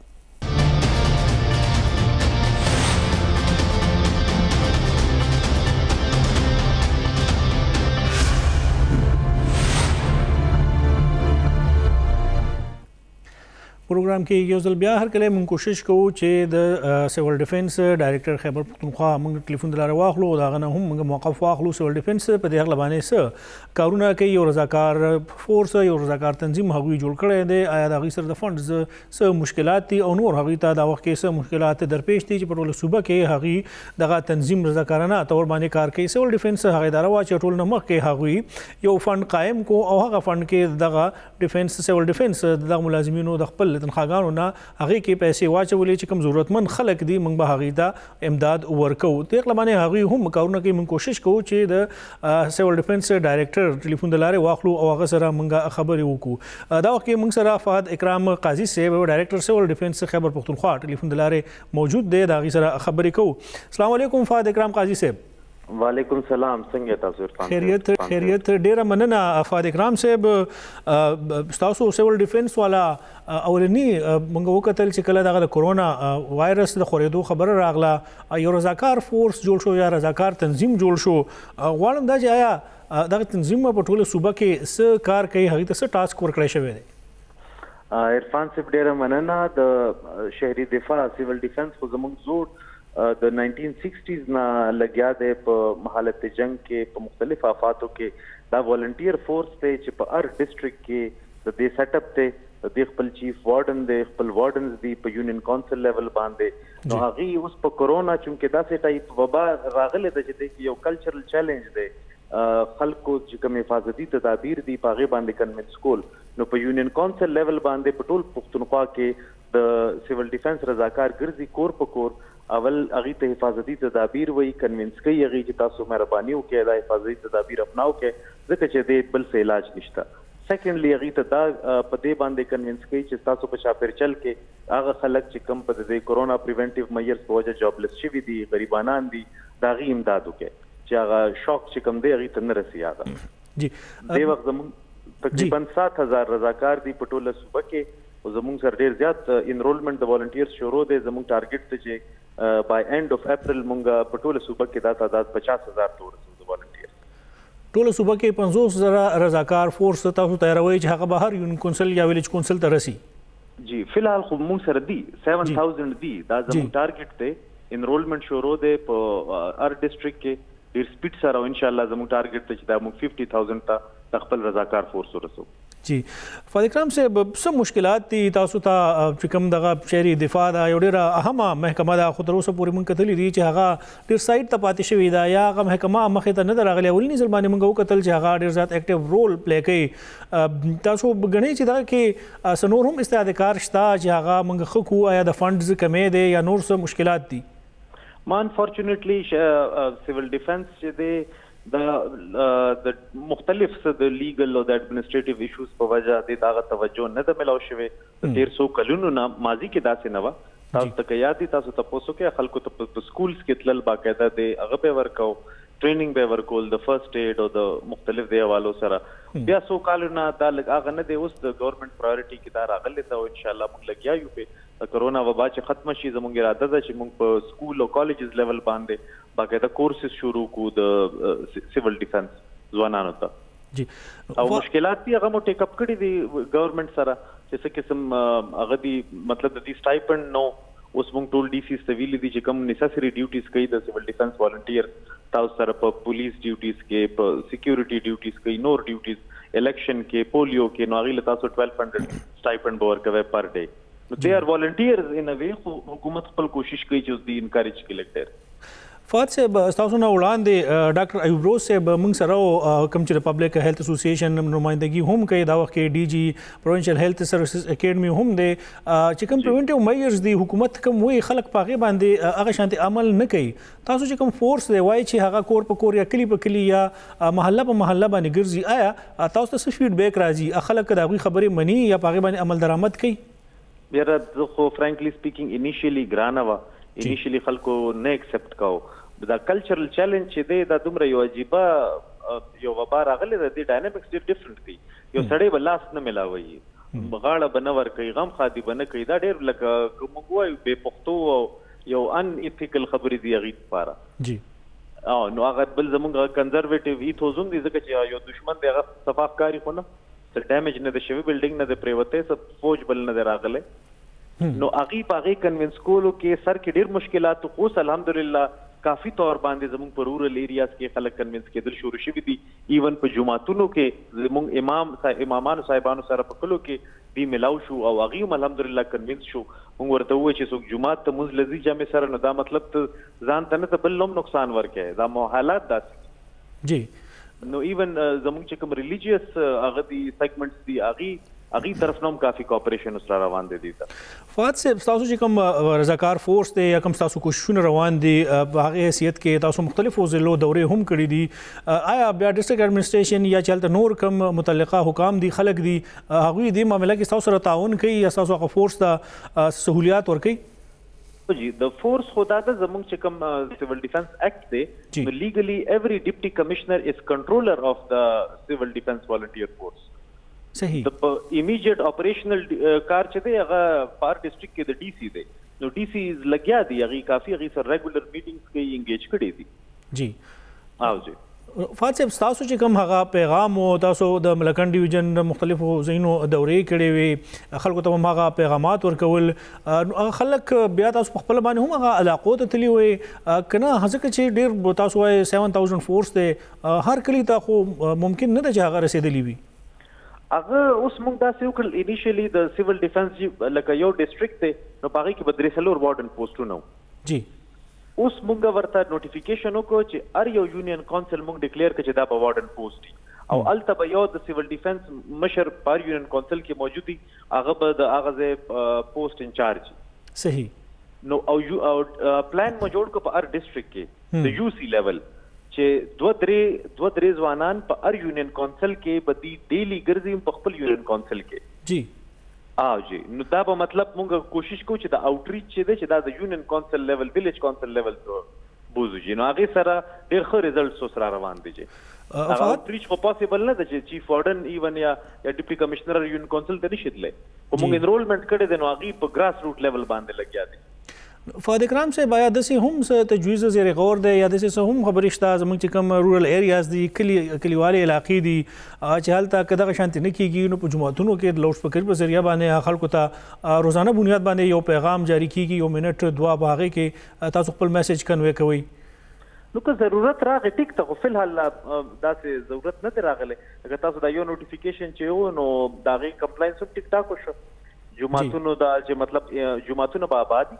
پروګرام کې یو ځل بیا هر کله موږ کوشش کوو چې د سیول ډیفنس ډایریکټر خیبر پختونخوا موږ ټلیفون دلاره واخلو دا غنه هم موږ موقف واخلو سیول ډیفنس په دې غلبانه سره کارونه کوي یو رضاکار فورس یو رضاکار تنظیم هغوی جوړ کړی دی آیا د هغوی سره د فنډز څه مشکلات دي او نور هغوی ته دا وخت کې څه مشکلات درپېښ دي چې په ټوله صوبه کې هغوی دغه تنظیم رضاکارانه طور باندې کار کوي سیول ډیفنس هغه اداره وه چې ټول نه مخکې هغوی یو فنډ قایم کو او هغه فنډ کې دغه ډیفنس سیول ډیفنس دغه ملازمینو د خپل تنخواګانو نه هغه کې پیسې واچولې چې کوم ضرورتمند خلک دي موږ به هغوی ته امداد ورکو د هغې باندې هغوی هم کارونه کوي موږ کوشش کوو چې د سیول ډیفنس ډایریکټر ټلیفون د لارې واخلو او هغه سره موږ خبرې وکړو دا وخت کې موږ سره فهد اکرام قاضي صاحب ډایریکټر سیول ډیفنس خیبر پختونخوا ټلیفون د لارې موجود دی د هغوی سره خبرې کوو السلام علیکم فهد اکرام قاضي صاحب وعلیکم السلام څنګه تاسو عرفان خیریت خیریت ډیره مننه فهد اکرام صاحب تاسو سیول ډیفنس والا اولنی موږ وکتل چې کله دغه کورونا وایرس د خورېدو خبره راغله یو رضاکار فورس جوړ شو یا رضاکار تنظیم جوړ شو غواړم دا چې آیا دغه تنظیم په ټوله صوبه کې څه کار کوي هغوی ته څه ټاسک ورکړی شوی دی عرفان صاحب ډیره مننه د شهري دفاع سیول ډیفنس خو زموږ زوړ د ناینټین سکسټیز نه لګیا دی په حالت جنگ کې په مختلف آفاتو کې دا والنټیر فورس ته چې په هر ډیسټریکټ کې د دې سیټ اپ ته د خپل چیف وارډن د خپل وارډنز دی په یونین کونسل لیول باندې نو هغه اوس په کورونا چونکې داسې ټایپ وبا راغله د چې یو کلچرل چیلنج دی خلکو چې کوم حفاظتي تدابیر دي په هغه باندې کنوینس کول نو په یونین کونسل لیول باندې په ټول پښتونخوا کې د سیول ډیفنس رضاکار ګرځي کور په کور اول هغه ته حفاظتي تدابیر وایي کنوینس کوي هغه چې تاسو مهرباني وکړئ دا حفاظتي تدابیر اپناو کې ځکه چې د بل څه علاج نشته سیکنډلی هغه ته دا په دې باندې کنوینس کوي چې تاسو په شاپرچل کې هغه خلک چې کم په دې کورونا پریونټیو میجرز په وجه جابلیس شوي دي غریبانان دي دا غي امداد وکړي چې هغه شوک چې کم دی هغه ته نه رسي هغه جی د وخت زموږ تقریبا سات هزار رضاکار دي په ټوله صوبه کې او زموږ سره ډیر زیات انرولمنت د والنټیرز شروع دی زموږ ټارګټ ته چې بای اینڈ اف اپریل مونږ په ټوله صوبه کې دا تعداد پچاس هزار ته ورسوي د والنټیرز ټوله صوبه کې پنځوس زره رضاکار فورس تاسو تیاروي چې هغه بهر یون کونسل یا ویلیج کونسل ته رسي جی فلحال خو مونږ سره دی سیون تھاؤزنڈ دی دا زموږ ټارګټ دی انرولمنٹ شروع دی په هر ډیسټریکټ کې ډیر سپیډ سره ان شاء الله زموږ ټارګټ ته چې دا مونږ ففټي تھاؤزنڈ ته خپل رضاکار فورس ورسو جی فاضل کرام صاحب څه مشکلات دي تاسو ته چې کوم دغه شهري دفاع دا یو ډیره اهمه محکمه ده خو تر اوسه پورې مونږ کتلې دي چې هغه ډیر سایت ته پاتې شوې ده یا هغه محکمه مخې ته نه ده راغلې اولني ځل باندې مونږ وکتل چې هغه ډیر زیات اکټیو رول پلی کوي تاسو ګڼئ چې دغه کې څه نور هم استعدادکار شته چې هغه مونږ ښه کړو یا د فنډز کمې دی یا نور څه مشکلات دي ما انفارچونیټلی سیول ډیفنس چې دی د د مختلف د لیګل او د اډمنسټریټیو ایشوز په وجه د دغه توجه نه د ملاو شوی ډیر سو کلونو نه ماضی کې داسې نه و تاسو ته یاد دي تاسو ته پوسو کې خلکو ته په سکولز کې تلل باقاعده د هغه به ورکو ټریننګ به ورکول د فرست ایډ او د مختلف دی حوالو سره بیا سو کالونه دا هغه نه دی اوس د ګورنمنت پرایورټي کې دا راغلی ته ان شاء الله موږ لګیا یو په کرونا وبا چې ختم شي زموږ اراده ده چې موږ په سکول او کالجز لیول باندې باقاعده کورسز شروع کو د سیول ډیفنس ځوانانو ته جی او مشکلات دي هغه مو ټیک اپ کړی دي ګورنمنت سره چې څه قسم هغه دي مطلب د دې سټایپند نو اوس موږ ټول ډي سی سویل دي چې کوم نیسیسري ډیوټیز کوي د سیول ډیفنس والنټیر تاسو سره په پولیس ډیوټیز کې په سکیورټي ډیوټیز کوي نور ډیوټیز الیکشن کې پولیو کې نو هغه تاسو ټویلو هنډرډ سټایپند به ورکوي پر ډے نو دے آر والنټیرز ان ا وے خو حکومت خپل کوشش کوي چې اوس دی انکریج کړي ډیر فات صاحب تاسو نه وړاندې ډاکټر ایوب روز صاحب موږ سره کوم چې پبلک هیلث اسوسییشن نمائندګي هم کوي دا وخت کې ډي جی پروینشل هیلث سروسز اکیډمي هم دی چې کوم پریونټیو میجرز دی حکومت کوم وی خلک پاغه باندې هغه شانتي عمل نه کوي تاسو چې کوم فورس دی وای چې هغه کور په کور یا کلی په کلی یا محله په محله باندې ګرځي آیا تاسو ته څه فیډبیک راځي خلک دا غوي خبرې مني یا پاغه باندې عمل درآمد کوي یاره زه خو فرانکلی سپیکینګ انیشلی ګرانه وا انیشلی خلکو نه ایکسپټ کاو دا کلچرل چیلنج چې دی دا دومره یو عجیبه یو وبا راغلی دی د ډاینامیکس ډیر ډیفرنٹ دی یو سړی بلاس نه ملاوي بغاړه بنور کوي غم خادي بنه کوي دا ډیر لکه کوم وای به پښتو یو ان ایتیکل خبرې دی غي لپاره جی او نو هغه بل زمونږ کنزرویټیو ایتوزم دي ځکه چې یو دشمن دی هغه صفاقکاری خو نه څه ډیمیج نه د شوی بلډینګ نه د پریوته څه فوج بل نه راغله نو اغي پاغي کنوینس کولو کې سر کې ډیر مشکلات خو الحمدلله کافی طور باندې زموږ په رورل ایریاز کې خلک کنوینس کېدل شروع شوي دي ایون په جمعاتونو کې زموږ امام امامانو صاحبانو سره په کلو کې دی ملاو شو او هغه هم الحمدلله کنوینس شو موږ ورته وایو چې څوک جمعات ته موږ لذي جامع سره نو دا مطلب ته ځان ته نه بل لوم نقصان ورکړي دا مو حالات داسې جی نو ایون زموږ چې کوم ریلیجیس هغه دی سیگمنټس دی هغه اغي طرف نوم کافی کوپریشن سره روان دي دي فات صاحب تاسو چې کوم رضاکار فورس دی یا کوم تاسو کوششونه روان دي په هغه حیثیت کې تاسو مختلفو ضلعو دورې هم کړې دي آیا بیا ډیسټریکټ اډمنسټریشن یا چلته نور کوم متعلقه حکام دي خلک دي هغه دې معاملې کې تاسو سره تعاون کوي یا تاسو هغه فورس ته سہولیات ورکوي جی د فورس خدا د زمونږ چې کوم سیول ډیفنس ایکټ دی نو لیګلی ایوری ډیپټي کمشنر از کنټرولر اف د سیول ډیفنس والنټیر فورس صحیح د ایمیډیټ اپریشنل کار چې دی هغه پار ډیسټریکټ کې د ډي سی دی نو ډي سی لګیا دی هغه کافي هغه سره ریګولر میټینګز کې انګیج کړي دي جی او جی فات صاحب تاسو چې کوم هغه پیغام او تاسو د ملکن ډیویژن مختلفو ځایونو دورې کړې وي خلکو ته هغه پیغامات ورکول هغه خلک بیا تاسو په خپل باندې هم هغه علاقو ته تللی وي کنه ځکه چې ډېر تاسو وایي سیون تاوزنډ فورس دی هر کلی ته خو ممکن نه ده چې هغه رسېدلی وي هغه اوس موږ داسې وکړل انیشیلي د سیول ډیفنس لکه یو ډسټرکټ دی نو په هغې کې به درې څلور وارډن پوسټونه وو جی اوس موږ ورته نوټیفیکیشن وکړو چې هر یو یونین کونسل موږ ډیکلیئر کړو چې دا به وارډن پوسټ وي او هلته به یو د سیول ډیفنس مشر په هر یونین کونسل کې موجود وي هغه به د هغه ځای پوسټ انچارج صحیح نو او پلان مو جوړ کړو په هر ډسټرکټ کې د یو سی لیول چې دوه درې دوه درې ځوانان په هر یونین کونسل کې به دی ډیلی ګرځي په خپل یونین کونسل کې جی اه جی نو دا به مطلب موږ کوشش کوو چې د اوټریچ چې دی چې دا د یونین کونسل لیول ویلیج کونسل لیول ته بوزو جی نو هغې سره ډېر ښه ریزلټس سره روان دي جی هغه اوټریچ خو پاسبل نه ده چې چیف وارډن ایون یا یا ډیپټي کمشنر یونین کونسل ته نشي تللی خو موږ انرولمنټ کړی دی نو هغې په ګراس روټ لیول باندې لګیا دي فهد اکرام صاحب آیا داسې هم څه تجویز زیر غور دی یا داسې څه هم خبرې شته زموږ چې کوم رورل ایریاز دي کلي کلیوالې علاقې دي چې هلته که دغه شانتې نه کېږي نو په جوماتونو کې د لاوډ سپیکر په ذریعه باندې خلکو ته روزانه بنیاد باندې یو پیغام جاری کېږي یو منټ دوه په هغې کې تاسو خپل میسج کنوی کوئ نو که ضرورت راغی ټیک ته خو فلحال داسې ضرورت نه دی راغلی لکه تاسو دا یو نوټیفیکیشن چې و نو د هغې کمپلاینس هم ټیک ټاک وشو جوماتونو دا چې مطلب جوماتونه به آباد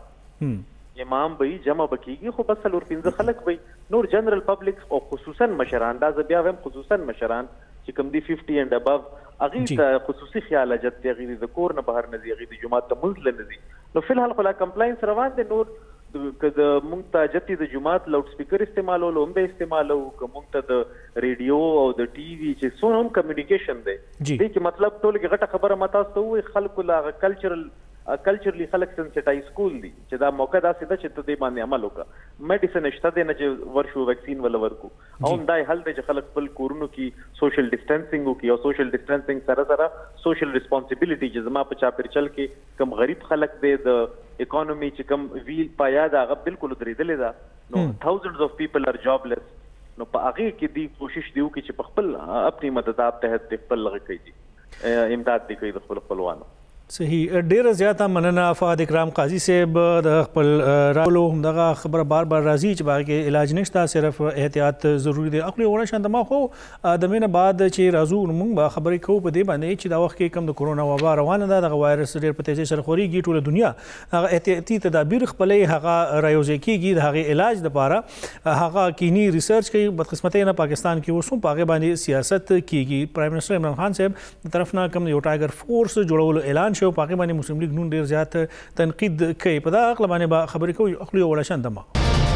امام به جمع به کېږي خو بس څلور پنځه خلک به نور جنرل پبلک او خصوصا مشران دا زه بیا وایم خصوصا مشران چې کوم دي ففټي اینډ ابو هغې ته خصوصي خیال اجت دی هغې د کور نه بهر نه ځي هغې د جومات ته لمونځ له نه ځي نو فلحال خو لا کمپلاینس روان دی نور که د مونږ ته جتې د جومات لاوډ سپیکر استعمالولو هم به استعمالو که مونږ ته د ریډیو او د ټي وي چې څونه هم کمیونیکیشن دی دې کې مطلب ټولو کې غټه خبره ما تاسو ته ووایي خلکو له هغه کلچرل کلچرلی خلک سنسټایز کول دي چې دا موقع داسې ده چې ته دې باندې عمل وکړه میډیسن شته دی نه چې ورشو ویکسین ولا ورکو او دا حل دی چې خلک خپل کورونو کې سوشل ډسټنسینګ وکړي او سوشل ډسټنسینګ سره سره سوشل ریسپانسیبিলিټي چې زما په چاپیرچل کې کم غریب خلک دی د اکانومي چې کم ویل پایا دا هغه بالکل درېدلې ده نو تھاؤزنډز اف پیپل ار جابلیس نو په هغې کې دی کوشش دی وکړي چې په خپل خپل مددات تحت خپل لغه کوي امداد دی کوي د خپل خپلوانو صحیح ډیره زیاته مننه فهد اکرام قاضي صاحب د خپل راولو همدغه خبره بار بار راځي چې باغ کې علاج نشته صرف احتیاط ضروری دی خپل وړه شاند ما خو د مینه بعد چې راځو موږ به خبرې کوو په دې باندې چې دا وخت کې کم د کورونا وبا روانه ده د وایرس ډیر په تیزی سره خوريږي ټوله دنیا هغه احتیاطي تدابیر خپلې هغه رايوځي کیږي د هغه علاج لپاره هغه کینی ریسرچ کوي بدقسمتۍ نه پاکستان کې وسوم په هغه باندې سیاست کیږي پرایم منسٹر عمران خان صاحب طرف نه کم یو ټایګر فورس جوړولو اعلان شو په هغه باندې مسلم لیگ نون ډیر زیات تنقید کوي په دا اقل باندې به خبرې کوي خپل وړه شاندمه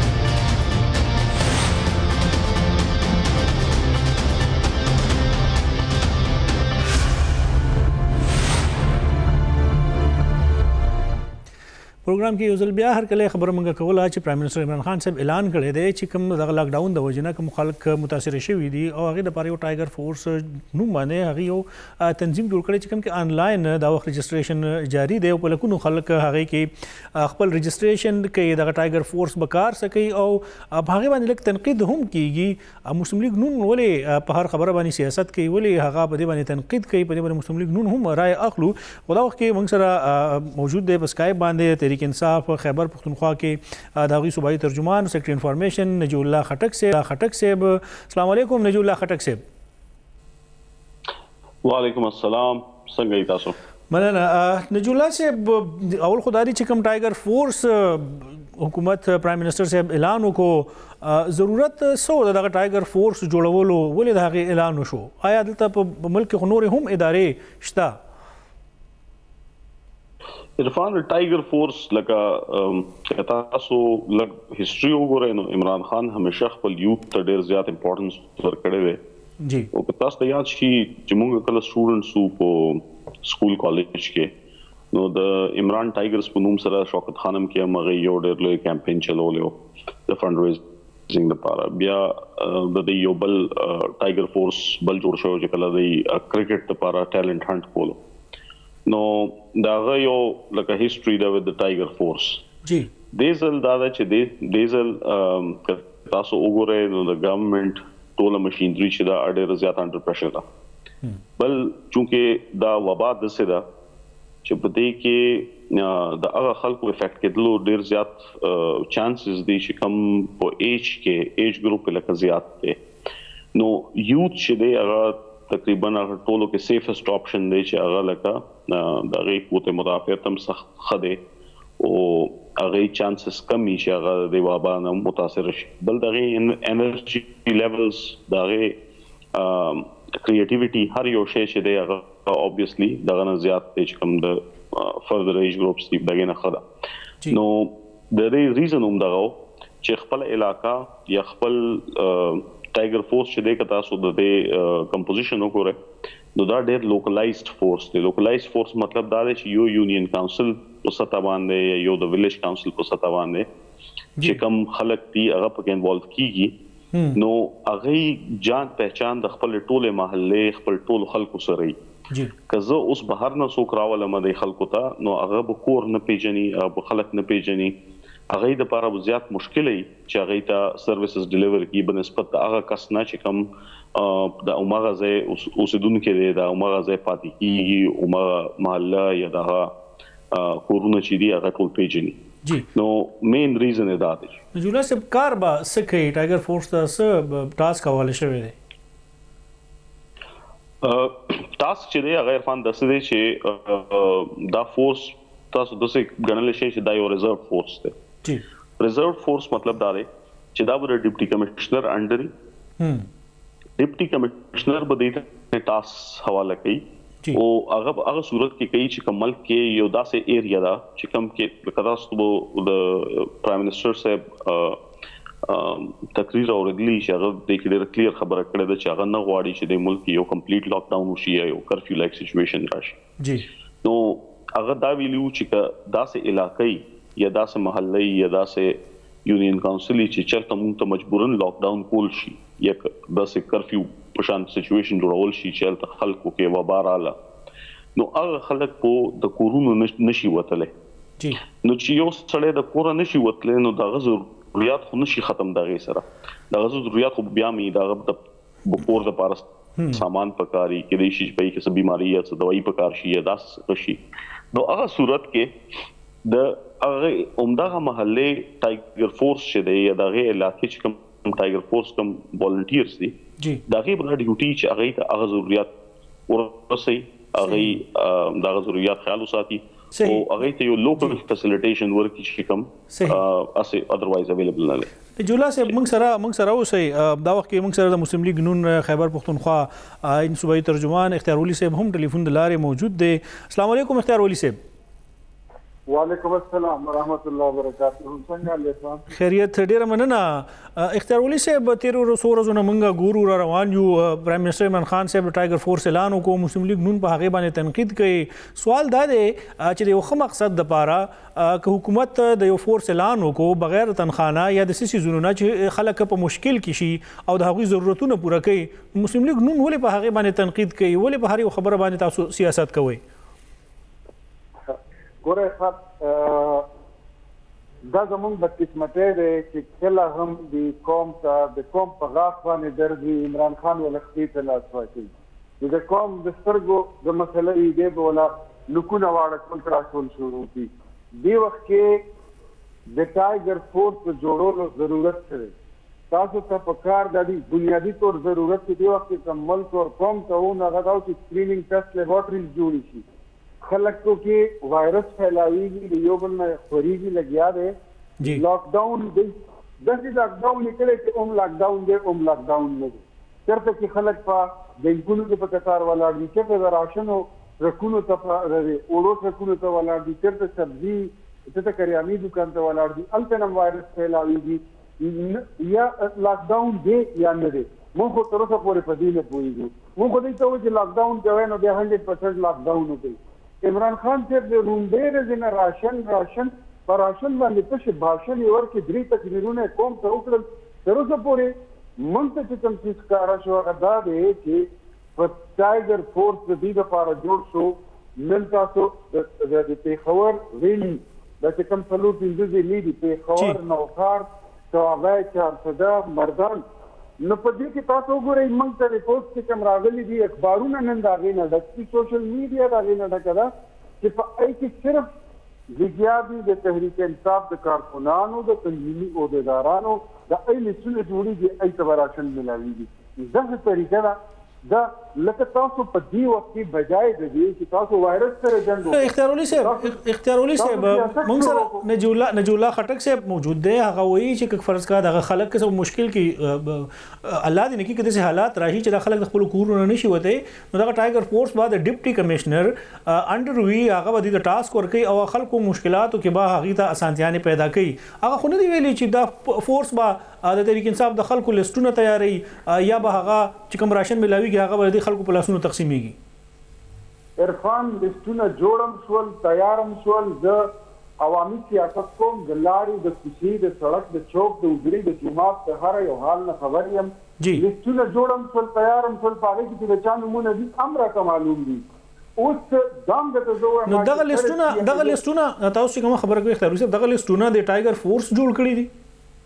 پروګرام کې یو ځل بیا هر کله خبره مونږ کوله چې پرایم منسٹر عمران خان صاحب اعلان کړی دی چې کوم دغه لاک ډاون د وجنه کوم خلک متاثر شوي دي او هغه د پاره یو ټایګر فورس نوم باندې هغه یو تنظیم جوړ کړی چې کوم کې آنلاین دا وخت رجسټریشن جاری دی او په لکونو خلک هغه کې خپل رجسټریشن کوي دغه ټایګر فورس بکار سکی او هغه باندې لک تنقید هم کیږي مسلم لیگ نون ولې په هر خبره باندې سیاست کوي ولې هغه په دې باندې تنقید کوي په دې باندې مسلم لیگ نون هم رائے اخلو خدا وخت کې موږ سره موجود دی په اسکایپ باندې انصاف خیبر پختونخوا کې د هغوی صوبایي ترجمان سیکرټري انفارمیشن نجیب الله خټک صاحب خټک صاحب السلام علیکم نجیب الله خټک صاحب وعلیکم السلام څنګه یې تاسو مننه نجیب الله صاحب اول خدای چې کوم ټایګر فورس حکومت پرایم منسٹر صاحب اعلان وکړو ضرورت سو دغه ټایګر فورس جوړولو ولې د هغې اعلان وشو آیا دلته په ملک کې نورې هم ادارې شته عرفان ټایګر فورس لکه تاسو لږ هیستوري وګورئ نو عمران خان همیشه خپل یوث ته ډېر زیات امپورټنس ورکړی دی جی او که تاسو ته یاد شي چې موږ کله سټوډنټس وو په سکول کالج کې نو د عمران ټایګرز په نوم سره شوکت خانم کې هم هغه یو ډېر لوی کمپین چلولی و د فنډ ریزینګ لپاره بیا د دې یو بل ټایګر فورس بل جوړ شو چې کله د کرکټ لپاره ټیلنټ هانټ کولو نو دا یو لکه هیستوري دا with the tiger force جی دیزل دا چې دیزل تاسو وګورئ نو د ګورنمنت ټوله مشینری چې دا ډېر زیات انډر پریشر ده بل چونکې دا وبا داسې ده چې په دې کې د هغه خلکو افیکټ کېدلو ډېر زیات چانسز دي چې کوم په ایج کې ایج ګروپ لکه زیات دی نو یوث چې دی هغه تقریبا هغه ټولو کې سیفست آپشن دی چې هغه لکه د هغې قوت مدافعت هم سخت ښه دی او هغې چانسز کم وي چې هغه د وبا نه متاثره شي بل د هغې انرژي لیولز د هغې کریټیویټي هر یو شی چې دی هغه اوبویسلی دغه نه زیات دی چې کوم د فردر ایج ګروپس دي دغې نه ښه ده نو د دې ریزن هم دغه چې خپل علاقه یا خپل ټایګر فورس چې دی که تاسو د دې کمپوزیشن وګورئ نو دا ډېر لوکلایزډ فورس دی لوکلایزډ فورس مطلب دا دی چې یو یونین کاونسل په سطح باندې یا یو د ویلیج کاونسل په سطح باندې چې کوم خلک دي هغه پکې انوالو کیږي نو هغه جان پہچان د خپل ټوله محلې خپل ټول خلکو سره وي که زه اوس بهر نه څوک راولم د خلکو ته نو هغه به کور نه پیژني هغه خلک نه پیژني هغه د لپاره زیات مشکل وي چې هغه ته سرویسز ډیلیور کی بنسبت هغه کس نه چې کوم د عمره ځای اوسیدونکو دی د عمره ځای پاتې کیږي عمره محله یا دغه کورونه چې دی هغه ټول پیژني نو مین ریزن دا دی جولا صاحب کار به څه کوي ټایګر فورس ته څه ټاسک حواله شوی دی ټاسک چې دی هغه عرفان داسې دی چې دا فورس تاسو داسې ګڼلی شئ چې دا یو ریزرو فورس دی ریزرو فورس مطلب دا دی چې دا به د ډیپټي کمشنر انډر وي ډیپټي کمشنر به دې ته ټاسک حواله کوي او هغه هغه صورت کې کوي چې کوم ملک کې یو داسې ایریا ده چې کوم کې لکه تاسو د پرایم منسټر صاحب تقریر اوریدلی چې هغه د کې ډېر کلیر خبره کړې ده چې هغه نه غواړي چې د ملک یو کمپلیټ لاک ډاون وشي یا یو کرفیو لایک سچویشن راشي جی نو هغه دا ویلو چې داسې علاقې یا داسې محلې یا داسې یونین کاونسل چې چرته موږ ته مجبورن لاک ډاون کول شي یا داسې کرفیو په شان سچویشن جوړول شي چې هلته خلکو کې وبا رااله نو هغه خلک په د کورونو نشي وتلی نو چې یو سړی د کوره نشي وتلی نو دغه ضرورت خو نشي ختم دغې سره دغه ضرورت خو بیا مې دغه د کور دپاره سامان پکاري کېدای شي چې په کې څه بیماري یا څه دوايي پکار شي یا داسې شي نو هغه صورت کې د هغه عمدغه محلې ټایګر فورس چې دی یا دغه علاقې چې کوم ټایګر فورس کوم والنټیرز دي دا غي بل ډیوټي چې هغه ته هغه ضرورت ورسي هغه دغه ضرورت خیال وساتي او هغه ته یو لوکل فیسیلیټیشن ورکړي چې کوم اسه اذروایز اویلیبل نه لري جولا صاحب موږ سره موږ سره اوسئ دا وخت کې موږ سره د مسلم لیگ نون خیبر پښتونخوا ان صوبایي ترجمان اختیار ولی صاحب هم ټلیفون د لارې موجود دی السلام علیکم اختیار ولی صاحب وعلیکم السلام ورحمۃ اللہ وبرکاتہ څنګه حالت خیریت ډیره مننه اختیار ولی صاحب تیر ورځو ورځو موږ ګورو را روان یو پرایم منسټر عمران خان صاحب ټایګر فورس اعلان وکړو مسلم لیگ نون په هغه باندې تنقید کوي سوال دا دی چې یو ښه مقصد د پاره که حکومت د یو فورس اعلان وکړو بغیر تنخانه یا د سیاسي زونونه چې خلک په مشکل کې شي او د هغوی ضرورتونه پوره کوي مسلم لیگ نون ولې په هغه باندې تنقید کوي ولې په هر یو خبره باندې تاسو سیاست کوئ ګوره دا زمونږ بدقسمتۍ دی چې کله هم د قوم ته د قوم په غاښ باندې درځي عمران خان ولختي ته لاس واچوي د قوم د سترګو د مسلې دی به ولا لکونه واړه ټول راټول شروع کړي دې وخت کې د ټایګر فورس په جوړولو ضرورت دی تاسو ته په کار د بنیادي طور ضرورت دی دې وخت کې ملک او قوم ته ونه هغه دا چې سکرینینګ ټیسټ لیبارټریز جوړې شي خلکو کې وایرس پھیلاویږي د یو بل نه خوريږي لګیا دی لاک ډاون دی داسې لاک ډاون نکړي چې اوم لاک ډاون دی اوم لاک ډاون نه دی چېرته چې خلک په بینکونو کې په قطار ولاړ دي چېرته د راشنو ټرکونو ته اوړو ټرکونو ته ولاړ دي چېرته سبزي چېرته کریاني دکان ته ولاړ دي هلته هم وایرس پھیلاویږي یا لاک ډاون دی یا نه دی موږ خو تر اوسه پورې په دې نه پوهېږو موږ خو دې ته وایو چې لاک ډاون کوی نو بیا هنډرډ پرسنټ لاک ډاون وکړي عمران خان صاحب د رومبې ورځې نه راشن راشن په راشن باندې تش باشن یې ورکړي درې تقریرونه یې قوم ته وکړل تر اوسه پورې موږ ته چې کوم څیز ښکاره شو هغه دا دی چې په ټایګر فورس د دې دپاره جوړ شو نن تاسو د پېښور ویلي دا چې کوم څلور پنځه ضلعې دي پېښور نوښار چوابی چارسده مردان نو په دې کې تاسو وګورئ موږ ته ریپورټ چې کوم راغلي دي اخبارونه نن د هغې نه ډک دي سوشل میډیا د هغې نه ډکه ده چې په هغې کې صرف لګیا دي د تحریک انصاف د کارکنانو د تنظیمي عهدهدارانو د هغې لیستونه جوړېږي هغې ته به راشن میلاویږي دغه طریقه ده دا لکه تاسو په دې وخت کې بجای د دې چې تاسو وایرس سره جنګ وکړئ. اختیار علي صاحب اختیار علي صاحب موږ سره نجیب الله نجیب الله خټک صاحب موجود دی. هغه وایي چې فرض کړه دغه خلک کې مشکل کې الله دې نه کړي که داسې حالات راشي چې دا خلک د خپلو کورونو نه شي وتی نو دغه ټایګر فورس به د ډپټي کمشنر انډر وي هغه به دې ته ټاسک ورکوي او خلکو مشکلاتو کې به هغې ته اسانتیانې پیدا کوي. هغه خو نه دی ویلي چې دا فورس به د تحریک انصاف د خلکو لیسټونه تیاروي یا به هغه چې کوم راشن ملاویږي هغه به د خلکو په لاسونو تقسیمیږي. عرفان لیسټونه جوړم شول تیارم شول زه عوامي سیاست کوم د لارې د کوڅې د سړک د چوک د وګړي د جومات د هر یو حال نه خبر یم. لیسټونه جوړم شول تیارم شول په هغې کې چې د چا نومونه دي هم راته معلوم دي. اوس دام درته زه وایم نو دغه لیسټونه دغه لیسټونه تاسو چې کومه خبره کوئ اختیار علي صاحب دغه لیسټونه د ټایګر فورس جوړ کړي دي.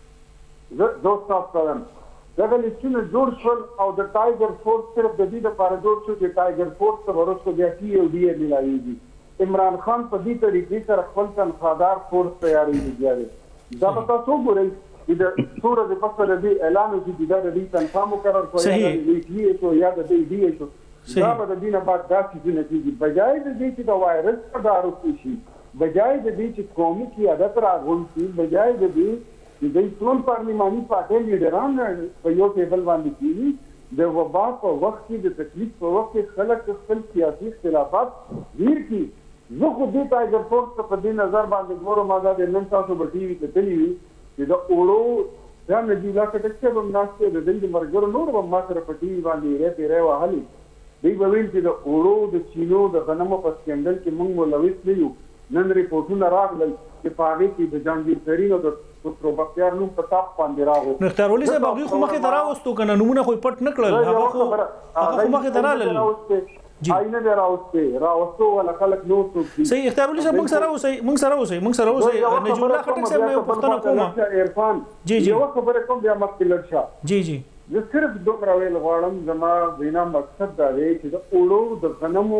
زه تاسو ته وایم دغه لیسټونه جوړ شول او د ټایګر فورس صرف د دې لپاره جوړ شو چې ټایګر فورس ته وروسته بیا ټي او ډي میلاویږي. عمران خان په دې طریقې سره خپل تنخوادار فورس تیاروي بیا دی. دا به تاسو وګورئ چې د څو ورځې پس د دې اعلان وشي چې دا د دې تنخوا مقرر کړو یا د دې ټي شو یا د دې ډي شو دا به د دې نه بعد دا څیزونه کېږي. بجای د دې چې د وایرس په دارو شي بجای د دې چې قومي قیادت راغونډ شي بجای د دې د ټول پارلماني پارټۍ لیډران په یو ټیبل باندې کېږي د وبا په وخت کې د تکلیف په وخت کې خلک خپل سیاسي اختلافات هیر کړي. زه خو دې ټایګر فورس ته په دې نظر باندې ګورم ما دا نن تاسو به ټي وي کتلي وي چې د اوړو دا نجیب الله خټک صاحب هم ناست دی د دوی د ملګرو نور به ما سره په ټي وي باندې ری پیری وهلي. دوی به ویل چې د اوړو د چینو د غنمو په سکینډل کې موږ ملوث نه یو. نن ریپورټونه راغلل چې په هغې کې د جهانګیر ترین او د خسرو بختیار نوم په تاپ باندې راغو. نو اختیار علي صاحب هغوی خو مخې ته راوستو که نه نومونه خو یې پټ نه کړل هغه خو هغه خو مخې ته رالل. آینه دې راوستې راوستو والا خلک نور څوک دي. صحیح اختیار علي صاحب موږ سره اوسئ موږ سره اوسئ موږ سره اوسئ. نجیب الله خټک صاحب نه یو پوښتنه کومه عرفان جی جی یوه خبره کوم بیا مخکې لږ شه. جی جی زه صرف دومره ویل غواړم زما وینا مقصد دا دی چې د اوړو د غنمو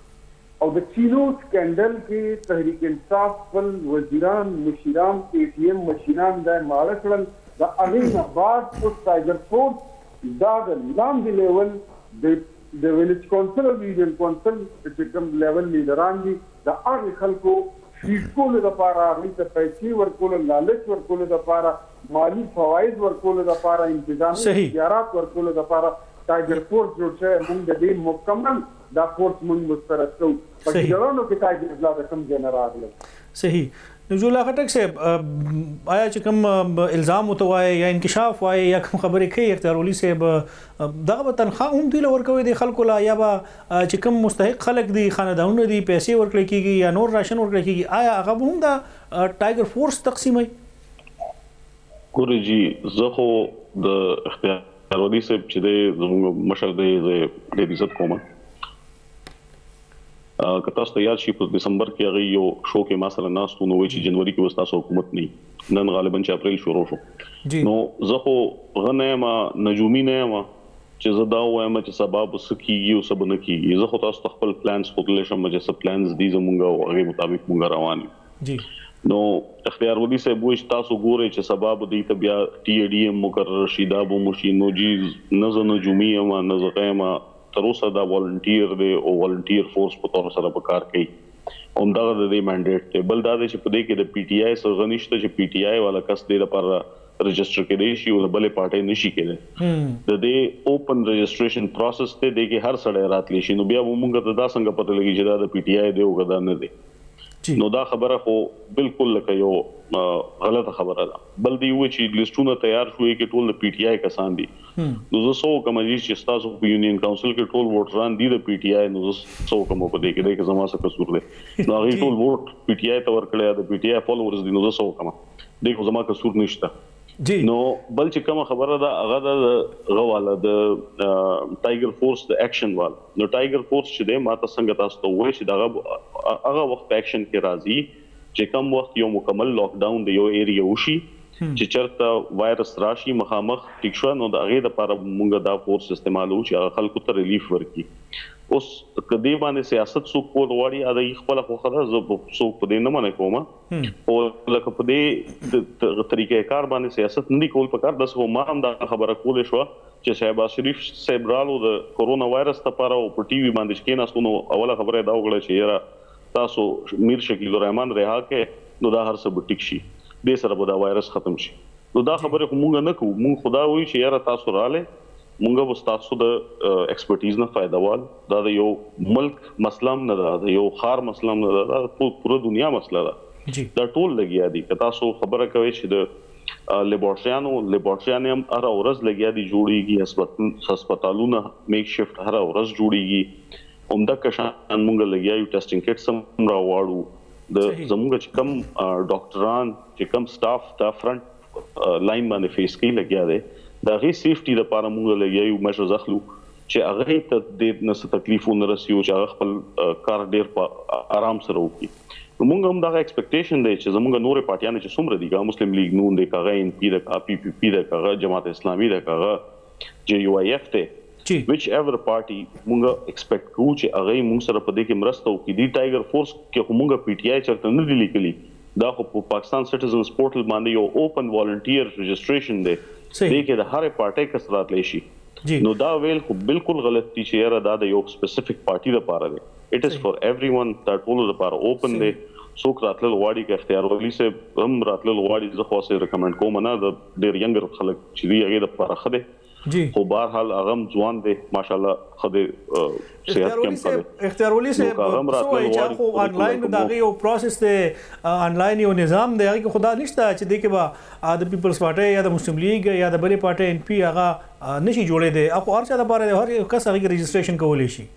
او د چینو سکینډل کې تحریک انصاف خپل وزیران مشیران اے ټي ایم مشیران دا ماړه کړل. د هغې نه بعد اوس ټایګر فورس دا د لاندې لیول د د ویلیج کونسل او ریجن کونسل چې کوم لیول لیډران دي د هغې خلکو فیډ کولو دپاره هغوی ته پیسې ورکولو لالچ ورکولو دپاره مالي فواید ورکولو دپاره انتظامي اختیارات ورکولو دپاره ټایګر فورس جوړ شوی. موږ د دې مکمل دا فورس موږ مسترد کوو په جوړونو کې ټایګر الله د کوم ځای نه راغلی. صحیح. نجیب الله خټک صاحب آیا چې کوم الزام ورته وایي یا انکشاف وایي یا کوم خبرې کوي اختیار علي صاحب دغه به تنخوا هم دوی له ورکوي دي خلکو له یا به چې کوم مستحق خلک دي خاندانونه دي پیسې ورکړی کېږي یا نور راشن ورکړی کېږي آیا هغه به هم د ټایګر فورس تقسیموي؟ ګورئ جي زه خو د اختیار علي صاحب چې دی زموږ مشر دی زه ډېر عزت کوم. که تاسو ته یاد شي په دسمبر کې هغه یو شو کې ما سره ناستو نو وایي چې جنوري کې وستا حکومت نه نن غالبا چې اپریل شروع شو نو زه خو غنه ما نجومي نه ما چې زه دا وایم چې سبب سکیږي او سبب نه کیږي. زه خو تاسو خپل پلانز خپل شم چې سب پلانز دي زمونږ او هغه مطابق مونږ روان یو. نو اختیار علي صاحب وایي چې تاسو ګورئ چې سبب دي ته بیا ټي ډي ایم مقرر شي دا به مشي نو جی نه زه نجومي ما نه زه ما تر اوسه دا والنټیر دی او والنټیر فورس په تور سره په کار کوي هم دغه د دې منډیټ دی. بل دا دی چې په دې کې د پی ټي آی سره نشته چې پی ټي آی والا کس دې لپاره رجسټر کړي شي او بلې پارټۍ نشي کېدای. د دې اوپن رجسټریشن پروسس ته دی کې هر سړی راتلی شي نو بیا موږ ته دا څنګه پته لګي چې دا د پی ټي آی دی او دا نه دی. نو دا خبره خو بالکل لکه یو غلطه خبره ده. بل دی و چې لیسټونه تیار شوې کې ټول د پی ټي آی کسان دي نو زه سو کوم چې تاسو په یونین کونسل کې ټول ووټران دي د پی ټي آی نو زه سو کوم په دې کې د زما څه قصور دی نو هغه ټول ووټ پی ټي آی ته ورکړی د پی ټي آی فالوورز دي نو زه سو کوم دغه زما قصور نشته. نو بل چې کوم خبره ده هغه د غواله د ټایګر فورس د اکشن وال نو ټایګر فورس چې د ماته څنګه تاسو ته وایي چې دغه هغه وخت اکشن کې راځي چې کوم وخت یو مکمل لاک ډاون د یو ایریا وشي چې چرته وایرس راشي مخامخ ټیک شو نو د هغې دپاره مونږ دا فورس استعمالو چې هغه خلکو ته ریلیف ورکړي. اوس که دې باندې سیاست څوک کول غواړي د هغې خپله خوښه ده، زه څوک په دې نه منع کوم، خو لکه په دې طریقې کار باندې سیاست نه دي کول پکار. داسې خو ما هم دا خبره کولی شوه چې شهباز شریف صاحب رالو د کرونا وایرس دپاره او په ټي وي باندې چې کېناستو نو اوله خبره یې دا وکړه چې یاره تاسو میر شکیل الرحمن رها کړئ نو دا هر څه به ټیک شي، دې سره به دا وایرس ختم شي. نو دا خبرې خو مونږ نه کوو، مونږ خو دا وایو چې یاره تاسو رالی مونږ به ستاسو د ایکسپرټیز نه فایده وال. دا د یو ملک مسله هم نه ده، د یو ښار مسله هم نه ده، دا ټول پوره دنیا مسله ده. دا ټول لګیا دي. که تاسو خبره کوئ چې د لیبارټریانو لیبارټریانې هم هره ورځ لګیا دي جوړېږي، هسپتالونه میک شفټ هره ورځ جوړېږي، همدغه شان مونږ لګیا یو ټیسټینګ کټس هم راواړو. د زموږ چې کوم ډاکټران چې کوم سټاف دا فرنټ لاین باندې فیس کوي لګیا دی، د هغې سیفټي دپاره مونږ لګیا یو میژرز اخلو چې هغې ته ډېر نه څه تکلیف ونه رسي او چې هغه خپل کار ډېر په آرام سره وکړي. نو مونږ هم دغه ایکسپیکټیشن دی چې زموږ نورې پارټیانې چې څومره دي، که مسلم لیگ نون دی، که هغه ان پي ده، که پي پي پي ده، که هغه جماعت اسلامي ده، که هغه جے یو آی ایف دی، وچ ایور پارټي مونږ ایکسپیکټ کوو چې هغې مونږ سره په دې کې مرسته وکړي. دې ټایګر فورس کې خو مونږ پی ټي آی چېرته نه دي لیکلي، دا خو په پاکستان سټیزنز پورټل باندې یو اوپن والنټیر رجسټریشن دی، دې کې د هرې پارټۍ کس راتلی شي. نو دا ویل خو بالکل غلط دي چې یاره دا د یو سپیسیفک پارټي دپاره دی. اټ از فار ایوری ون، دا ټولو دپاره اوپن دی. څوک راتلل غواړي که اختیار ولی صاحب هم راتلل غواړي، زه خو هسې ریکمنډ کوم نه، د ډېر ینګر خلک چې دي هغې دپاره ښه دی. خو بهرحال هغه هم ځوان دی ماشاءالله، ښه دی، صحت کې هم ښه دی. اختیار ولی صاحب څه وایي چې خو آنلاین د هغې یو پروسس دی، آنلاین یو نظام دی، هغې کې خو دا نشته چې دې کې به د پیپلز پارټۍ یا د مسلم لیگ یا د بلې پارټۍ ان پي هغه نشي جوړېدی، خو هر چا دپاره دی، هر یو کس هغې کې رجسټریشن کولی شي.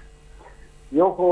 یو خو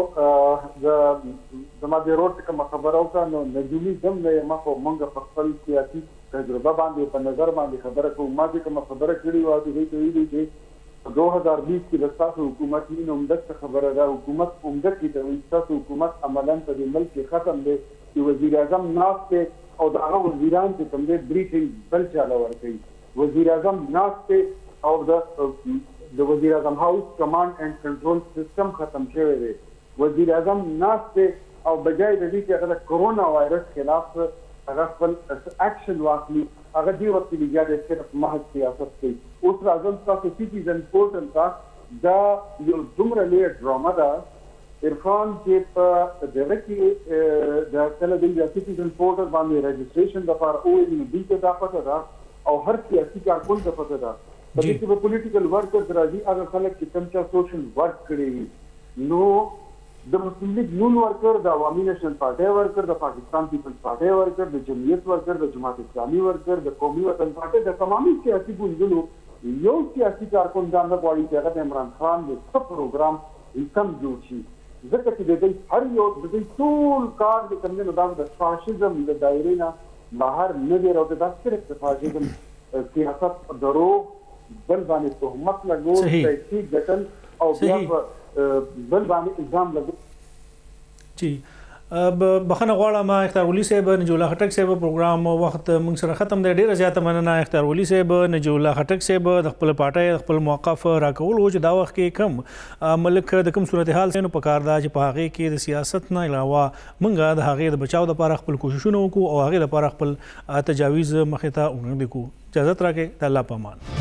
زما د روډ کومه خبره وکړه نو نجومي دم نه یم، خو موږ په خپل سیاسي تجربه باندې په نظر باندې خبره کوو. ما چې کومه خبره کړې وه هغې ته ویلي چې په دو هزار بیس کې د ستاسو حکومت وي نو همدغه خبره ده، حکومت همدغې ته وایي ستاسو حکومت عملا په دې ملک کې ختم دی، چې وزیر اعظم ناست دی او د هغه وزیران چې کوم دی بریفینګ بل چا له ورکوي. وزیر اعظم ناست دی او د د وزیر اعظم هاوس کمانډ اینڈ کنټرول سیستم ختم شوی دی. وزیر اعظم ناست دی او بجای د دې چې هغه د کرونا وایرس خلاف هغه خپل اکشن واخلي، هغه دې وخت کې لګیا دی صرف محض سیاست کوي. اوس راځم ستاسو سټیزن پورټل ته، دا یو دومره لویه ډرامه ده. عرفان چې په دغه کې د کله د سټیزن پورټل باندې رجسټریشن دپاره وویل نو دوی ته دا پته ده او هر سیاسي کارکون ته پته ده. په دې کې به پولیټیکل ورکرز راځي، هغه خلک چې کوم چا سوشل ورک کړی وي. نو د مسلم لیگ نون ورکر، د عوامي نیشنل پارټۍ ورکر، د پاکستان پیپلز پارټۍ ورکر، د جمعیت ورکر، د جماعت اسلامي ورکر، د قومي وطن پارټۍ، د تمامي سیاسي ګوندونو یو سیاسي کارکن دا نه غواړي چې هغه د عمران خان د څه پروګرام کم جوړ شي، ځکه چې د دوی هر یو د دوی ټول کار د کوم دی نو دا د فاشیزم د دایرې نه بهر نه دی، او دا صرف د فاشیزم سیاست دروغ بل باندې تهمت لګول، پیسې ګټل او بیا بل باندې الزام لګول. جی بخښنه غواړم اختیار ولي صاحب، نجیب الله خټک صاحب پروګرام وخت موږ سره ختم دی. ډېره زیاته مننه اختیار ولي صاحب. نجیب الله خټک صاحب د خپل پارټۍ د خپل موقف راکول و چې دا وخت کې کم ملک د کوم صورتحال نو پکار ده چې په هغې کې د سیاست نه علاوه موږ د هغې د بچاو دپاره خپل کوششونه وکړو او هغې دپاره خپل تجاویز مخې ته وړاندې کړو. اجازت راکړئ، د الله په امان.